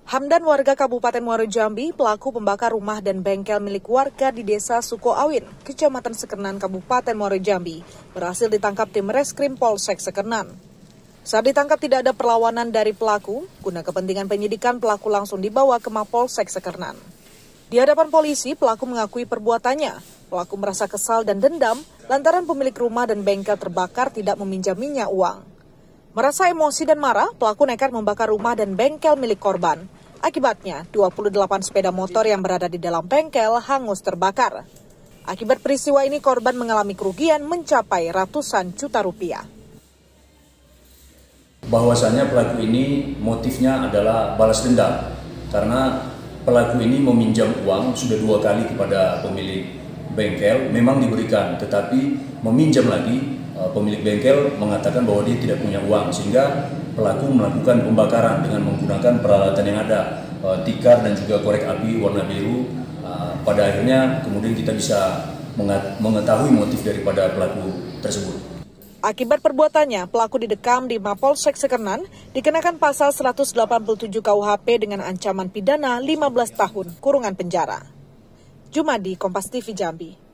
Hamdan, warga Kabupaten Muaro Jambi, pelaku pembakar rumah dan bengkel milik warga di Desa Sukoawin, Kecamatan Sekernan, Kabupaten Muaro Jambi, berhasil ditangkap tim Reskrim Polsek Sekernan. Saat ditangkap tidak ada perlawanan dari pelaku, guna kepentingan penyidikan pelaku langsung dibawa ke Mapolsek Sekernan. Di hadapan polisi, pelaku mengakui perbuatannya. Pelaku merasa kesal dan dendam lantaran pemilik rumah dan bengkel terbakar tidak meminjaminya uang. Merasa emosi dan marah, pelaku nekat membakar rumah dan bengkel milik korban. Akibatnya, 28 sepeda motor yang berada di dalam bengkel hangus terbakar. Akibat peristiwa ini, korban mengalami kerugian mencapai ratusan juta rupiah. Bahwasannya pelaku ini motifnya adalah balas dendam, karena pelaku ini meminjam uang sudah 2 kali kepada pemilik bengkel, memang diberikan, tetapi meminjam lagi. Pemilik bengkel mengatakan bahwa dia tidak punya uang, sehingga pelaku melakukan pembakaran dengan menggunakan peralatan yang ada, tikar dan juga korek api warna biru. Pada akhirnya kemudian kita bisa mengetahui motif daripada pelaku tersebut. Akibat perbuatannya, pelaku didekam di Mapolsek Sekernan dikenakan pasal 187 KUHP dengan ancaman pidana 15 tahun kurungan penjara. Jumadi, Kompas TV Jambi.